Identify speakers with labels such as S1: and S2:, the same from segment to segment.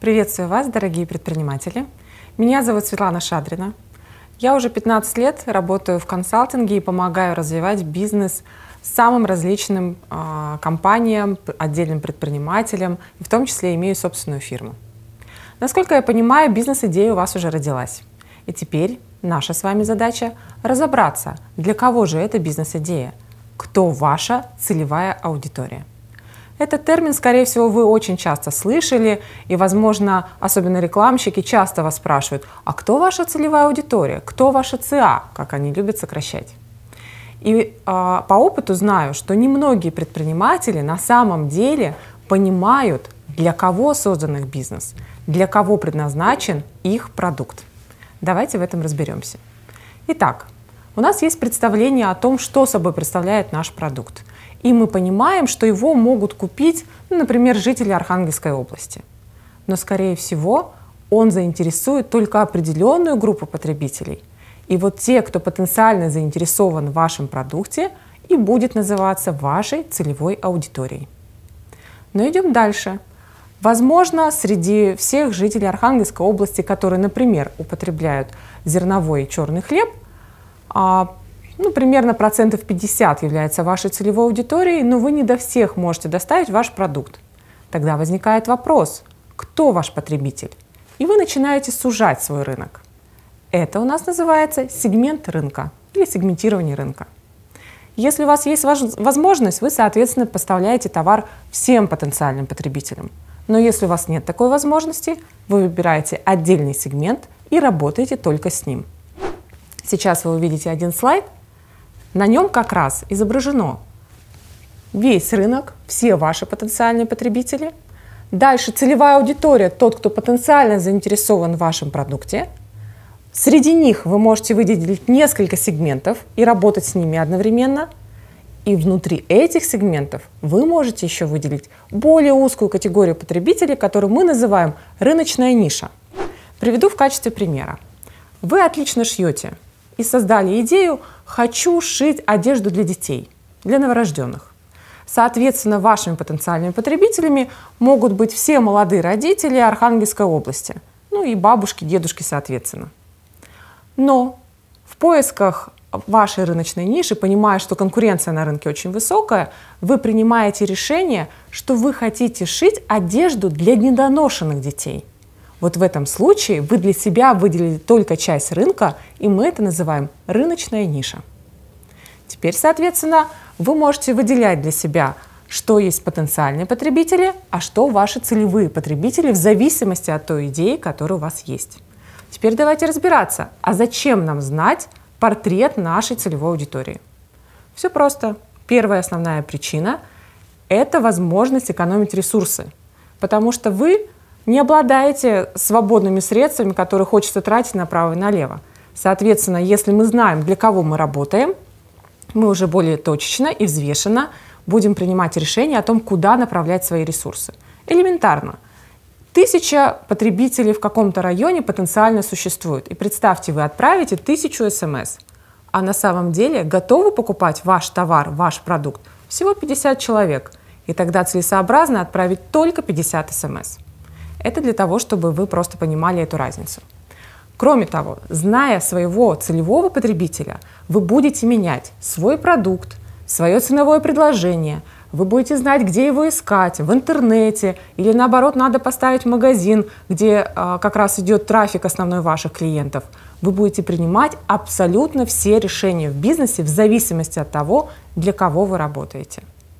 S1: Приветствую вас, дорогие предприниматели! Меня зовут Светлана Шадрина. Я уже 15 лет работаю в консалтинге и помогаю развивать бизнес самым различным компаниям, отдельным предпринимателям, и в том числе имею собственную фирму. Насколько я понимаю, бизнес-идея у вас уже родилась. И теперь наша с вами задача разобраться, для кого же эта бизнес-идея, кто ваша целевая аудитория. Этот термин, скорее всего, вы очень часто слышали, и, возможно, особенно рекламщики часто вас спрашивают, а кто ваша целевая аудитория, кто ваша ЦА, как они любят сокращать. И по опыту знаю, что немногие предприниматели на самом деле понимают, для кого создан их бизнес, для кого предназначен их продукт. Давайте в этом разберемся. Итак, у нас есть представление о том, что собой представляет наш продукт. И мы понимаем, что его могут купить, например, жители Архангельской области. Но, скорее всего, он заинтересует только определенную группу потребителей. И вот те, кто потенциально заинтересован в вашем продукте, и будет называться вашей целевой аудиторией. Но идем дальше. Возможно, среди всех жителей Архангельской области, которые, например, употребляют зерновой и черный хлеб, примерно процентов 50 является вашей целевой аудиторией, но вы не до всех можете доставить ваш продукт. Тогда возникает вопрос, кто ваш потребитель? И вы начинаете сужать свой рынок. Это у нас называется сегмент рынка или сегментирование рынка. Если у вас есть возможность, вы, соответственно, поставляете товар всем потенциальным потребителям. Но если у вас нет такой возможности, вы выбираете отдельный сегмент и работаете только с ним. Сейчас вы увидите один слайд. На нем как раз изображено весь рынок, все ваши потенциальные потребители. Дальше целевая аудитория, тот, кто потенциально заинтересован в вашем продукте. Среди них вы можете выделить несколько сегментов и работать с ними одновременно. И внутри этих сегментов вы можете еще выделить более узкую категорию потребителей, которую мы называем рыночная ниша. Приведу в качестве примера. Вы отлично шьете и создали идею «хочу шить одежду для детей, для новорожденных». Соответственно, вашими потенциальными потребителями могут быть все молодые родители Архангельской области, и бабушки, дедушки соответственно. Но в поисках вашей рыночной ниши, понимая, что конкуренция на рынке очень высокая, вы принимаете решение, что вы хотите шить одежду для недоношенных детей. Вот в этом случае вы для себя выделили только часть рынка, и мы это называем рыночная ниша. Теперь, соответственно, вы можете выделять для себя, что есть потенциальные потребители, а что ваши целевые потребители в зависимости от той идеи, которая у вас есть. Теперь давайте разбираться, а зачем нам знать портрет нашей целевой аудитории? Все просто. Первая основная причина – это возможность экономить ресурсы, потому что вы не обладаете свободными средствами, которые хочется тратить направо и налево. Соответственно, если мы знаем, для кого мы работаем, мы уже более точечно и взвешенно будем принимать решение о том, куда направлять свои ресурсы. Элементарно. 1000 потребителей в каком-то районе потенциально существует. И представьте, вы отправите 1000 смс, а на самом деле готовы покупать ваш товар, ваш продукт всего 50 человек. И тогда целесообразно отправить только 50 смс. Это для того, чтобы вы просто понимали эту разницу. Кроме того, зная своего целевого потребителя, вы будете менять свой продукт, свое ценовое предложение, вы будете знать, где его искать, в интернете, или наоборот, надо поставить магазин, где как раз идет трафик основной ваших клиентов. Вы будете принимать абсолютно все решения в бизнесе в зависимости от того, для кого вы работаете.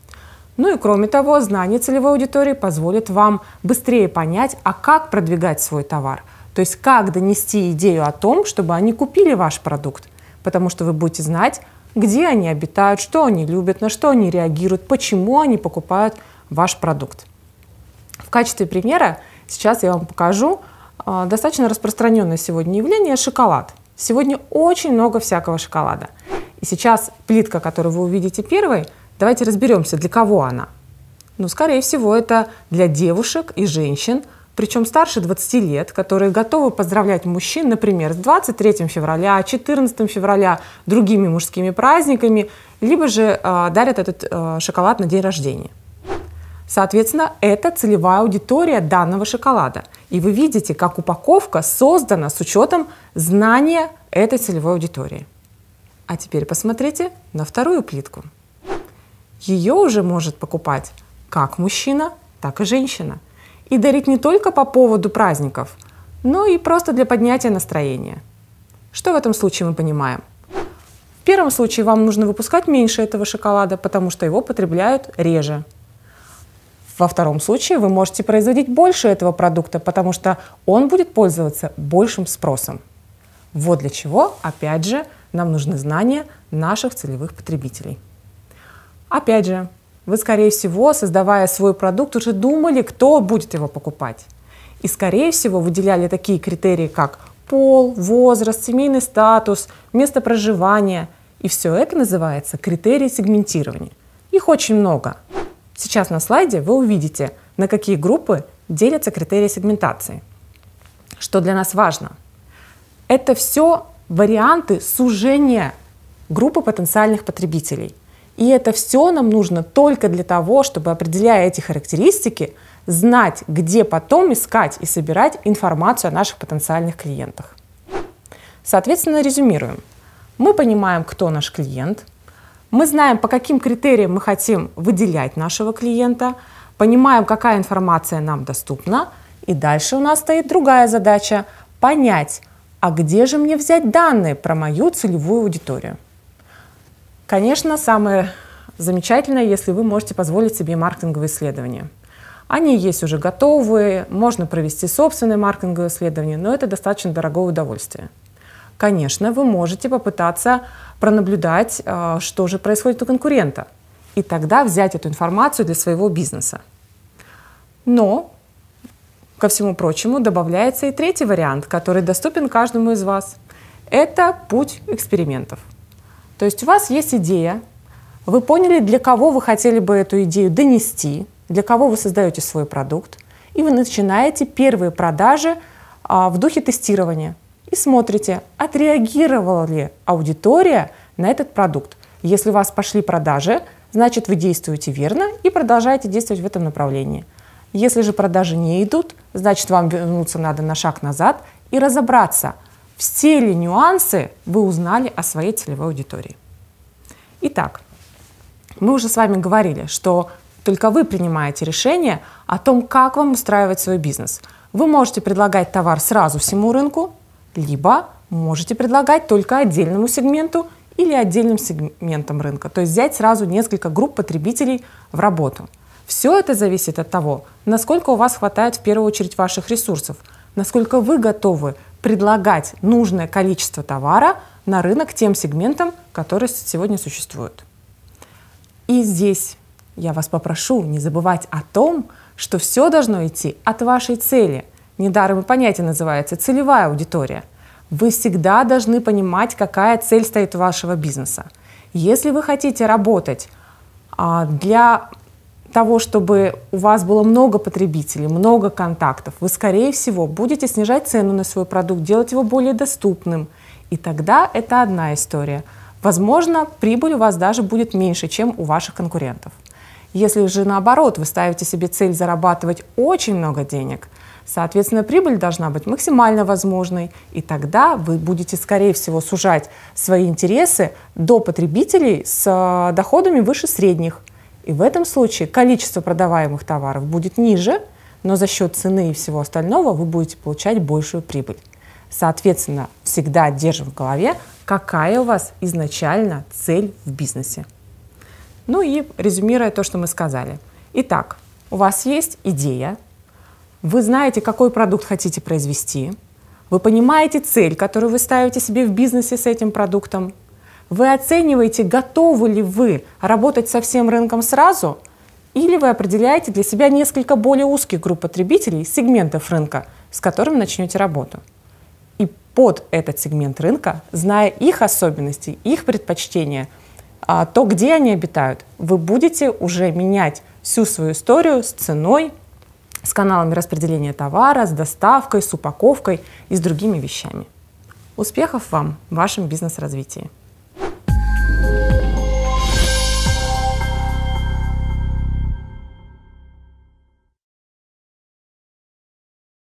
S1: И кроме того, знание целевой аудитории позволит вам быстрее понять, а как продвигать свой товар. То есть как донести идею о том, чтобы они купили ваш продукт. Потому что вы будете знать, где они обитают, что они любят, на что они реагируют, почему они покупают ваш продукт. В качестве примера сейчас я вам покажу достаточно распространенное сегодня явление – шоколад. Сегодня очень много всякого шоколада. И сейчас плитка, которую вы увидите первой, давайте разберемся, для кого она. Скорее всего, это для девушек и женщин, причем старше 20 лет, которые готовы поздравлять мужчин, например, с 23 февраля, 14 февраля, другими мужскими праздниками, либо же дарят этот шоколад на день рождения. Соответственно, это целевая аудитория данного шоколада. И вы видите, как упаковка создана с учетом знания этой целевой аудитории. А теперь посмотрите на вторую плитку. Ее уже может покупать как мужчина, так и женщина. И дарить не только по поводу праздников, но и просто для поднятия настроения. Что в этом случае мы понимаем? В первом случае вам нужно выпускать меньше этого шоколада, потому что его потребляют реже. Во втором случае вы можете производить больше этого продукта, потому что он будет пользоваться большим спросом. Вот для чего, опять же, нам нужны знания наших целевых потребителей. Опять же, вы, скорее всего, создавая свой продукт, уже думали, кто будет его покупать. И, скорее всего, выделяли такие критерии, как пол, возраст, семейный статус, место проживания. И все это называется критерии сегментирования. Их очень много. Сейчас на слайде вы увидите, на какие группы делятся критерии сегментации. Что для нас важно? Это все варианты сужения группы потенциальных потребителей. И это все нам нужно только для того, чтобы, определяя эти характеристики, знать, где потом искать и собирать информацию о наших потенциальных клиентах. Соответственно, резюмируем. Мы понимаем, кто наш клиент, мы знаем, по каким критериям мы хотим выделять нашего клиента, понимаем, какая информация нам доступна, и дальше у нас стоит другая задача – понять, а где же мне взять данные про мою целевую аудиторию. Конечно, самое замечательное, если вы можете позволить себе маркетинговые исследования. Они есть уже готовые, можно провести собственное маркетинговое исследование, но это достаточно дорогое удовольствие. Конечно, вы можете попытаться пронаблюдать, что же происходит у конкурента, и тогда взять эту информацию для своего бизнеса. Но, ко всему прочему, добавляется и третий вариант, который доступен каждому из вас. Это путь экспериментов. То есть у вас есть идея, вы поняли, для кого вы хотели бы эту идею донести, для кого вы создаете свой продукт, и вы начинаете первые продажи в духе тестирования. И смотрите, отреагировала ли аудитория на этот продукт. Если у вас пошли продажи, значит, вы действуете верно и продолжаете действовать в этом направлении. Если же продажи не идут, значит, вам вернуться надо на шаг назад и разобраться, все ли нюансы вы узнали о своей целевой аудитории. Итак, мы уже с вами говорили, что только вы принимаете решение о том, как вам устраивать свой бизнес. Вы можете предлагать товар сразу всему рынку, либо можете предлагать только отдельному сегменту или отдельным сегментам рынка, то есть взять сразу несколько групп потребителей в работу. Все это зависит от того, насколько у вас хватает в первую очередь ваших ресурсов, насколько вы готовы предлагать нужное количество товара на рынок тем сегментам, которые сегодня существуют. И здесь я вас попрошу не забывать о том, что все должно идти от вашей цели. Недаром и понятие называется целевая аудитория. Вы всегда должны понимать, какая цель стоит у вашего бизнеса. Если вы хотите работать для того, чтобы у вас было много потребителей, много контактов, вы, скорее всего, будете снижать цену на свой продукт, делать его более доступным. И тогда это одна история. Возможно, прибыль у вас даже будет меньше, чем у ваших конкурентов. Если же наоборот, вы ставите себе цель зарабатывать очень много денег, соответственно, прибыль должна быть максимально возможной, и тогда вы будете, скорее всего, сужать свои интересы до потребителей с доходами выше средних. И в этом случае количество продаваемых товаров будет ниже, но за счет цены и всего остального вы будете получать большую прибыль. Соответственно, всегда держим в голове, какая у вас изначально цель в бизнесе. Ну и резюмируя то, что мы сказали. Итак, у вас есть идея, вы знаете, какой продукт хотите произвести, вы понимаете цель, которую вы ставите себе в бизнесе с этим продуктом, вы оцениваете, готовы ли вы работать со всем рынком сразу, или вы определяете для себя несколько более узких групп потребителей, сегментов рынка, с которыми начнете работу. И под этот сегмент рынка, зная их особенности, их предпочтения, то, где они обитают, вы будете уже менять всю свою историю с ценой, с каналами распределения товара, с доставкой, с упаковкой и с другими вещами. Успехов вам в вашем бизнес-развитии!